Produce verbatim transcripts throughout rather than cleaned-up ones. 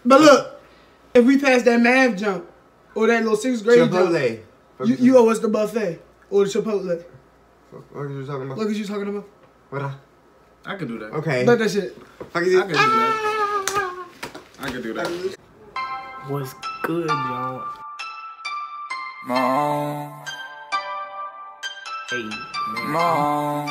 But look, if we pass that math jump or that little sixth grade Chipotle. jump, you, you owe us the buffet or the Chipotle. What are you talking about? What are you talking about? What? I, I could do that. okay. Bet that shit. I can do that. I could do that. What's good, y'all? Mom. Hey, man. Mom.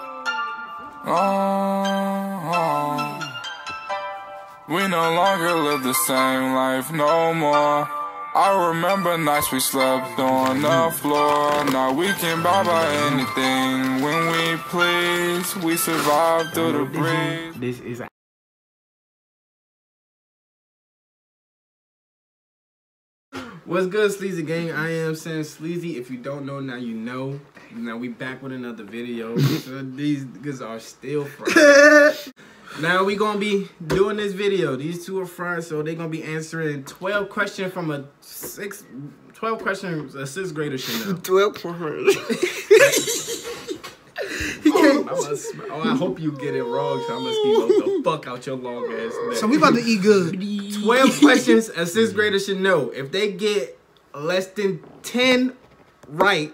Mom. We no longer live the same life no more. I remember nights we slept on the floor. Now we can buy by anything when we please. We survive through the breeze. This is a What's good, Sleezy gang? I am saying Sleezy. If you don't know, now you know. Now we back with another video. So these niggas are still fried. Now we gonna be doing this video. These two are fried, so they gonna be answering twelve questions from a six, twelve questions a sixth grader should know. twelve questions. Oh, oh, I hope you get it wrong, so I'm gonna ski the fuck out your long ass neck. So we about to eat good. twelve questions a sixth grader should know. If they get less than ten right,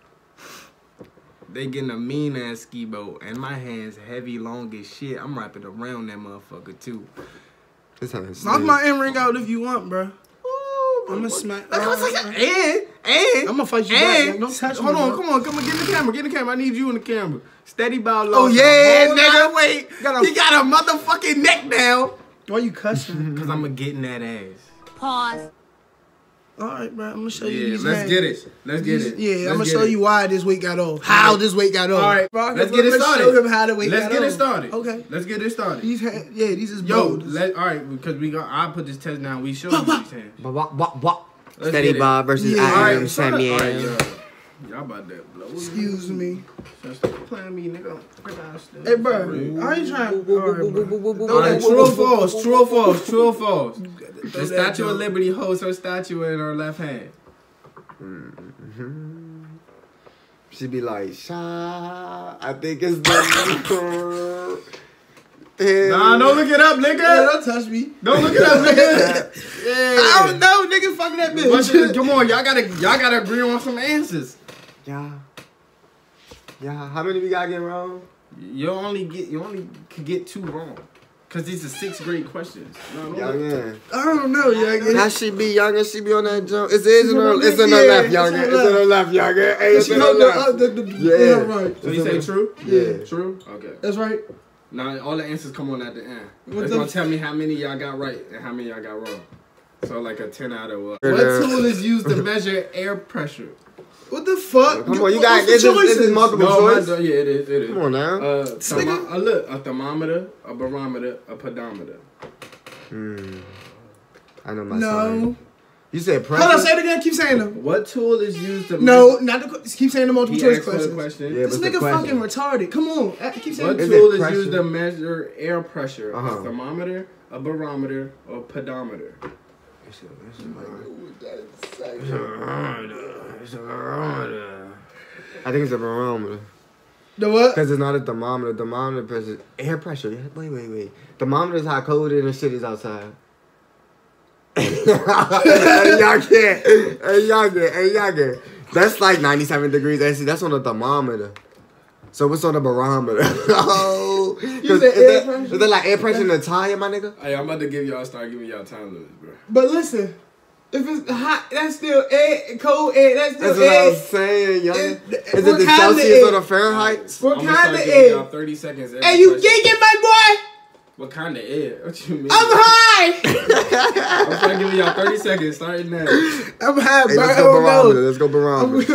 they getting a mean ass ski boat. And my hands heavy, long as shit. I'm wrapping around that motherfucker too. Knock my in ring out if you want, bro. I'm gonna smack. And, and, and. I'm gonna fight you and, back. Don't touch hold me, on, bro. come on, come on, get in the camera, get in the camera. I need you in the camera. StedyBob. Oh yeah, nigga. Wait, Got a- he got a motherfucking neck down. Why you cussing? Cause I'm gonna get in that ass. Pause. All right, bro. I'm gonna show you. Yeah, these let's hands. get it. Let's get it. Yeah, Let's I'm gonna get show it. you why this weight got off. How this weight got off. All right, Bro, let's get it started. Show him how the weight Let's got get it off. started. Okay. Let's get it started. These hands, yeah, these is Yo, bold. let all right because we got. I put this test down. We show you these hands. What? What? What? Let's get it. StedyBob versus Yeah. I All am right, shut up. Samuel. All right, yo. Y'all about that blow. Excuse me. Stop playing me, nigga. Hey, bro, I ain't trying. All right, bro. All right, true or false? True or false? True or false? Throw The that Statue of joke. Liberty holds her statue in her left hand. She be like, Sha, I think it's the. Nah, don't look it up, nigga. Yeah, don't touch me. Don't look it up, nigga. Yeah. I don't know, nigga. Fuck that What's your- bitch. Come on, y'all gotta, y'all gotta agree on some answers. Yeah. Yeah. How many we gotta get wrong? You only get, you only could get two wrong, cause these are sixth grade questions. No, don't Young look- man. I don't know, young. How she be younger? She be on that jump. It's, it's, in, her, on it's the- in her yeah, left, it's younger. on It's the in her left, younger. Hey, it's She in her hold the, left. uh, the, the, Yeah. yeah, right. So you say true? Yeah. True? Okay. That's right. Now all the answers come on at the end. What It's the- gonna tell me how many y'all got right and how many y'all got wrong. So like a ten out of what? Sure What there. tool is used to measure air pressure? What the fuck? Come on, you What- got what's the this. Is, this is choices? multiple No, my, choice. yeah, it is. It is. Come on now. Uh, thermo- uh, look, a thermometer, a barometer, a pedometer. Hmm. I know my No. son. You said pressure. Hold on, say it again. Keep saying them. What tool is used to No, not the. qu- Keep saying the multiple He choice asked for the questions. question. Yeah, This but the nigga question. fucking retarded. Come on, uh, keep saying. What it. Is tool it is pressure? used to measure air pressure? Uh-huh. A thermometer, a barometer, or pedometer? It's a, it's a, it's a barometer. It's a barometer. I think it's a barometer. The what? Because it's not a thermometer. Thermometer pressure. Air pressure. Yeah, wait, wait, wait. Thermometer is how cold it is and shit is outside. Hey, y'all can't. Hey, y'all get. Hey, y'all get. That's like ninety-seven degrees. That's, that's on the thermometer. So what's on the barometer? Oh. You Is said air that, pressure? is that like air pressure in the tire, my nigga? Hey, I'm about to give y'all start giving y'all time limits, bro. But listen, if it's hot, that's still air. Cold air, that's still That's what I air. was saying, young. It- Is what it the kind of Celsius air? or the Fahrenheit? What I'm kind gonna of start giving y'all air? thirty seconds. every Hey, you question. geeking, my boy? What kind of air? What you mean? I'm high. I'm trying to give y'all thirty seconds starting now. I'm high, Hey, bro. let's I go don't barometer. know. Let's go barometer.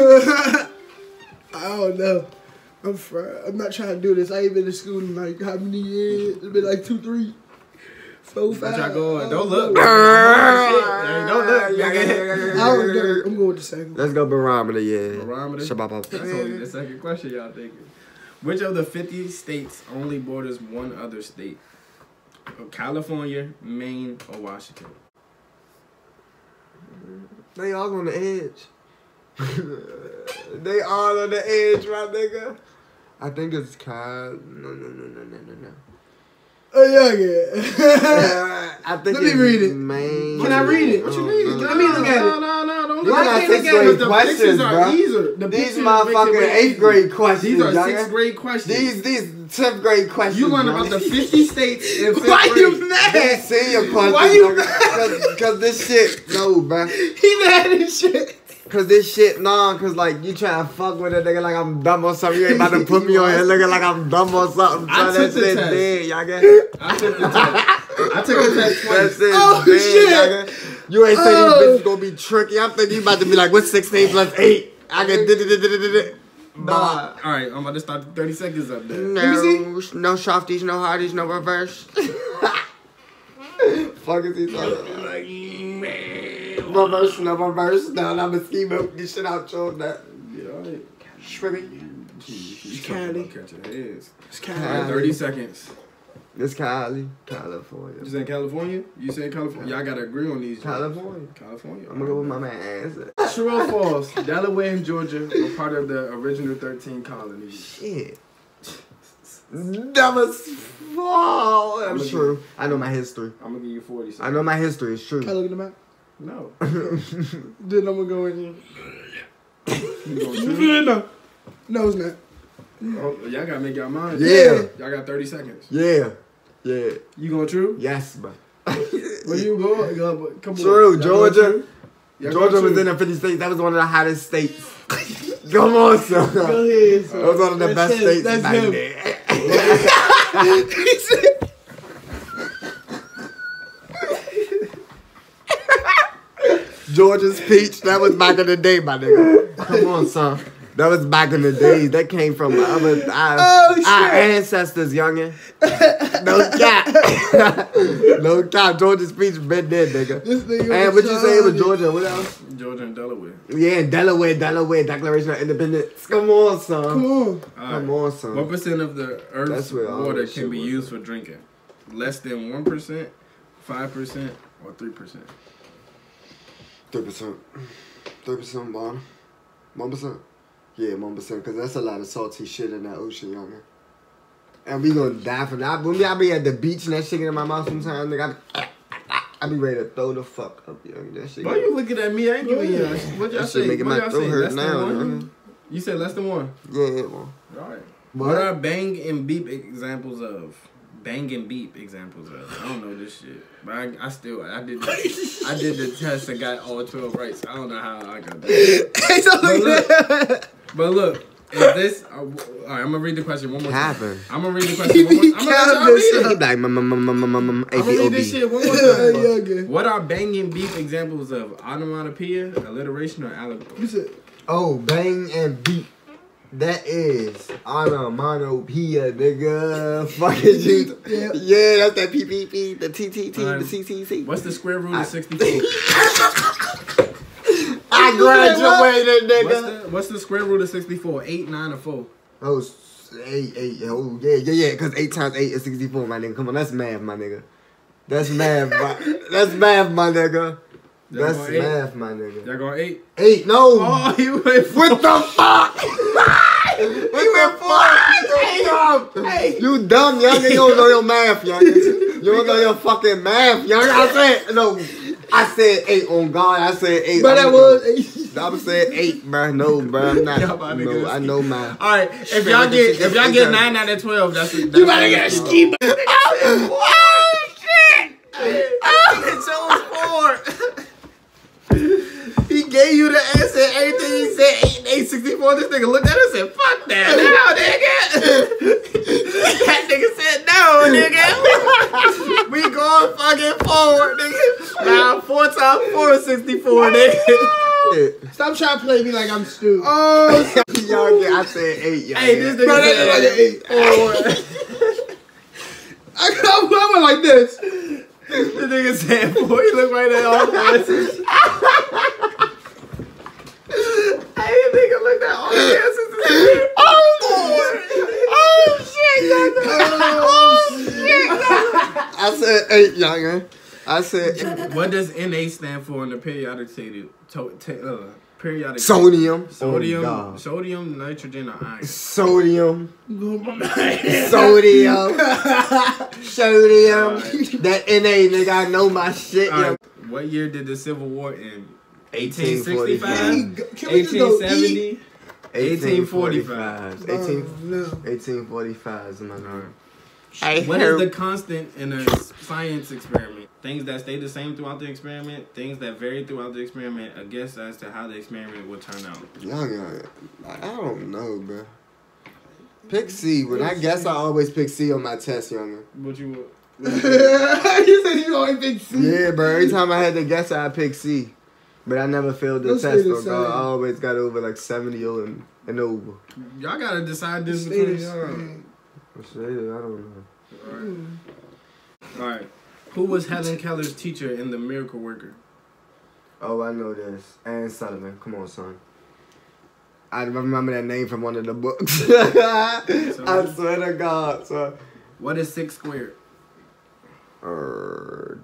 I don't know. I'm fr- I'm not trying to do this. I ain't been to school in like how many years? It's been like two, three, four, five. What y'all going? I Don't look. know. Hey, don't look. I don't know. I'm going with the second. Let's go barometer, yeah. Barometer? Shabba-bop. That's only the second question y'all thinking. Which of the fifty states only borders one other state? California, Maine, or Washington? They all on the edge. They all on the edge, my nigga. I think it's Cal. No, no, no, no, no, no, no. Oh yeah, yeah. I think Let me it's read it. Man. Can I read it? What you mean? Let me look at No, it. no, no, don't These look are at sixth it. grade The questions, pictures are bro. easier. The These pictures motherfucking makes it way eighth easier. grade questions. These are youngin. sixth grade questions. These these tenth grade questions. You learn bro. about the fifty states in fifth Why grade. you mad? These senior questions. Why you Cause, cause this shit, no, bro. He mad as shit. Cause this shit, nah, cause like you trying to fuck with a nigga like I'm dumb or something. You ain't about to put me on here looking like I'm dumb or something. I So took that the shit test. dead, y'all get. I took the test. I took the test That twice. shit Oh, dead, shit. y'all get. You ain't say Oh. these bitches gonna be tricky. I'm thinking you about to be like, what's sixteen plus eight? I get did it, did it, did it. Nah. All right, I'm about to start the thirty seconds up there. No, no softies, no hardies, no reverse. Fuck is he talking about? Reverse, no reverse. No, I'm a ski milk this shit out, Joe. That Yeah, all right. shrimmy. She's Cali. catching heads. It's All kind right, Cali. thirty seconds. It's Cali, California. You saying California? You saying California? Y'all gotta agree on these. California. California. I'm gonna go with my man answer. True or false? Delaware and Georgia were part of the original thirteen colonies. Shit. That was false. I'm That's gonna true. I know my history. I'm gonna give you forty seconds. I know my history. It's true. Can I look at the map? No. Then I'm gonna go in here. You going true? No. No, it's not. Oh, y'all gotta make y'all mind. Yeah. Y'all got thirty seconds. Yeah. Yeah. You going true? Yes, bro. Where you go? go come on. True, Y'all going Georgia. true? Y'all Georgia going was true? in the fifty states. That was one of the hottest states. Come on, son. Go ahead, son. That was one of the That's best him. states That's back him. there. He said- Georgia's peach. That was back in the day, my nigga. Come on, son. That was back in the days. That came from our, our, Oh, shit. our ancestors, youngin. No cap. No cap. Georgia's peach been there, nigga. This nigga And was what you say it was retarded. Georgia? What else? Georgia and Delaware. Yeah, Delaware, Delaware, Declaration of Independence. Come on, son. Come on. All Come right. on, son. What percent of the Earth's That's where all water this can shit be was. used for drinking? Less than one percent, five percent, or three percent? three percent. three percent water. one percent. Yeah, one percent. Because that's a lot of salty shit in that ocean, youngin. And we gonna die from that. When I be at the beach and that shit get in my mouth sometimes, nigga, I, I be ready to throw the fuck up, young. That shit. Why you looking at me? I ain't giving you. What y'all That shit say? making What my y'all throat say? hurt Less now, than one? youngin. You said less than one. Yeah, yeah, man. All right. What? What are bang and beep examples of? Bang and beep examples of. I don't know this shit, but I, I still I did the, I did the test and got all twelve right. So I don't know how I got that. Hey, don't But look at that. look, but look, is this? Uh, all right, I'm gonna read the question one more time. Happened. I'm gonna read the question one more time. I'm gonna let y'all read it. He like, mum, mum, mum, mum, mum, mum, I'm gonna read this shit one more Hey, time. youngin. What are bang and beep examples of? Onomatopoeia, alliteration, or allegory? You said, Oh, bang and beat. That is onomatopoeia, nigga. Fucking you. Yeah. Yeah, that's that P P P, the T T T, Alright. the C C C. What's the square root I- of sixty-four? I graduated, What's nigga. the What's the square root of sixty-four? Eight, nine, or four? Oh, s- eight, eight. Oh, yeah, yeah, yeah. Because eight times eight is sixty-four, my nigga. Come on, that's math, my nigga. That's math, my, that's math, my nigga. Y'all That's going eight? math, my nigga. Y'all going eight? Eight, no. Oh, you went four. What the fuck? What the fuck? Hey, you dumb, young. You don't know your math, young. You don't know your fucking math, young. I said, no. I said eight on God. I said eight. but that I'm was I was saying eight, bro. No, bro. I'm not. Y'all about to No, get a I know math. All right, if y'all get if y'all get nine out of twelve, that's that's You better get a ski. Oh, shit. It chose four. He gave you the answer. Everything he said, eight and eight sixty-four. This nigga looked at us and said, "Fuck that, no, nigga." That nigga said, "No, nigga. We going fucking forward, nigga. Now four times four is sixty-four, nigga." Stop trying to play me like I'm stupid. Oh, y'all get. I said eight, y'all. Hey, this nigga Bro, that said nigga like four. I, I went like this. The nigga said four. He looked right at all the answers. Hey, the nigga looked at all the answers and said, Oh, oh shit, oh shit, I said eight, young. I said What does N A stand for in the periodic table? To, ta- uh, periodic Sodium. Sodium, Oh, sodium, nitrogen, or iron. Sodium. Sodium. Sodium. That N A nigga, I know my shit. All Yo. right. What year did the Civil War end? eighteen eighteen sixty-five, forty-five. Can we just go eat? eighteen seventy, eighteen forty-five. Oh, eighteen, no. eighteen forty-five is my number. What is the constant in a science experiment? Things that stay the same throughout the experiment, things that vary throughout the experiment, a guess as to how the experiment will turn out. Young, young. I don't know, bro. Pick C. When I guess, I always pick C on my test, younger. What you want? You said you always pick C. Yeah, bro. Every time I had to guess, I pick C. But I never failed the Let's test, stay the though, bro. same. I always got over like seventy and, and over. Y'all gotta decide this Stay between the y'all. same. What's that? I don't know. Alright. Alright. Who was Helen Keller's teacher in The Miracle Worker? Oh, I know this. Ann Sullivan. Come on, son. I remember that name from one of the books. I swear to God, son. What is six squared? Uh,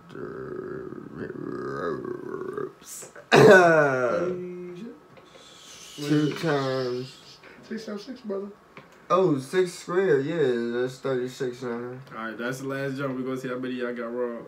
Two times. Six times six, brother. Oh, six squared. Yeah, that's thirty-six. Huh? Alright, that's the last jump. We're gonna see how many y'all got wrong.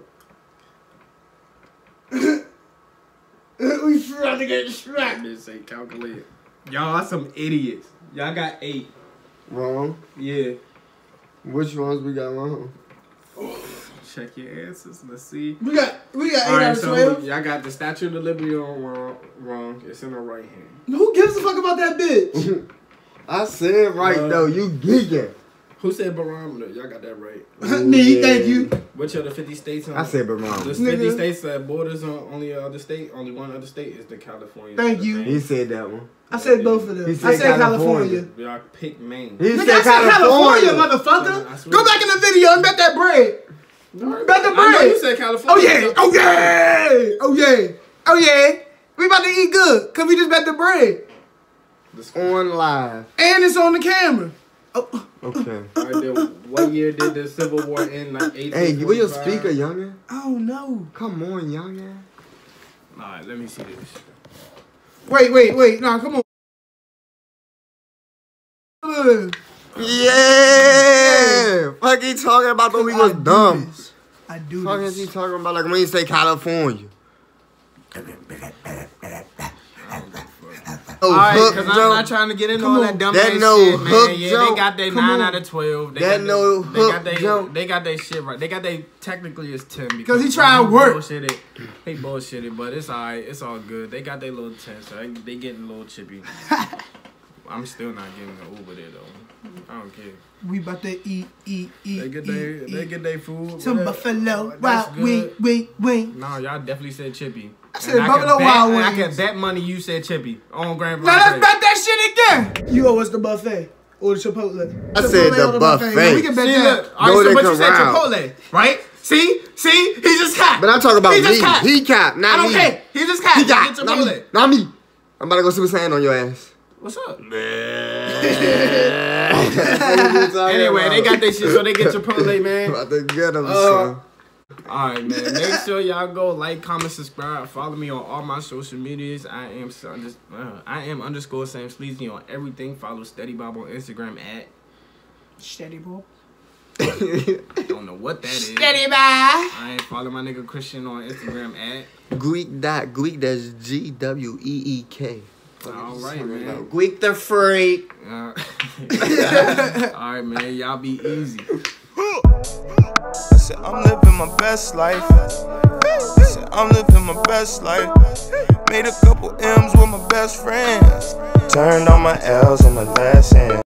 We trying to get strapped. I didn't say calculate. Y'all are some idiots. Y'all got eight. Wrong. Yeah. Which ones we got wrong? Check your answers. Let's see. We got we got eight Alright, out of so twelve. y'all got the Statue of Liberty on wrong. Wrong. It's in the right hand. Who gives a fuck about that bitch? I said right Uh, though. You geeking. Who said barometer? Y'all got that right. Me, yeah. thank you. Which of the fifty states? On, I said The barometer. fifty Nigga. states that borders on only other state, only one other state is the California. Thank state. you. He said that one. I said both of them. He I said said California. California. Y'all pick Maine. He Nigga, said I said California, California. motherfucker. I swear. Go back in the video and bet that bread. Bet the I know bread. you said Oh California. yeah, oh yeah, oh yeah, oh yeah. We about to eat good, cause we just bet the bread. On live. And it's on the camera. Oh. Okay. All right, then, what year did the Civil War end? Like Hey, where your speaker, youngin? I don't know. Come on, youngin. All right, let me see this. Wait, wait, wait. Nah, come on. Ugh. Yeah. Fuck he talking about when we was I do dumb. this. I do Fuck is he this. talking about like when you say California? Oh, All right, hook because I'm joke. not trying to get into Come all on. that dumb That ass no shit, hook man. Yeah, joke. they got their Come nine on. out of twelve. They That got no they, they got hook they, joke. They got their shit right. They got they technically it's ten Because he trying to work. Bullshitted. He bullshitted, but it's alright. It's all good. They got their little ten, so they, they getting a little chippy. I'm still not getting an Uber there though. I don't care. We about to eat, eat, eat, They get eat, their eat. they get their food. Some whatever. buffalo, That's wild good. wing, wing, wing. No, y'all definitely said chippy. I said And Buffalo can bet, Wild and I Wings. can bet money you said chippy on Grand Now let's Prix. bet that shit again. You owe us the buffet or the Chipotle. I said Chipotle the or buffet. Yeah, we can bet See, that. look. All right, Go so to but you said Corral. Chipotle, right? See, see, he just capped. But I'm talking about He just me. capped. He cap, I not don't me. care. He just capped. He got, Get not me. Chipotle. Not me. I'm about to go super saiyan on your ass. What's up? Anyway, Anyway, they got their shit, so they get Chipotle, man. about to get him, Uh, son. All right, man. Make sure y'all go like, comment, subscribe. Follow me on all my social medias. I am under, uh, I am underscore Sam Sleezy on everything. Follow StedyBob on Instagram at. StedyBob. I don't know what that is. StedyBob. I ain't follow my nigga Christian on Instagram at. Gweek dot Gweek. That's G W E E K. All right, man. Gweek the freak. Uh, all right, man. Y'all be easy. I said I'm living my best life. I said I'm living my best life. Made a couple M's with my best friends. Turned on my L's in the last end.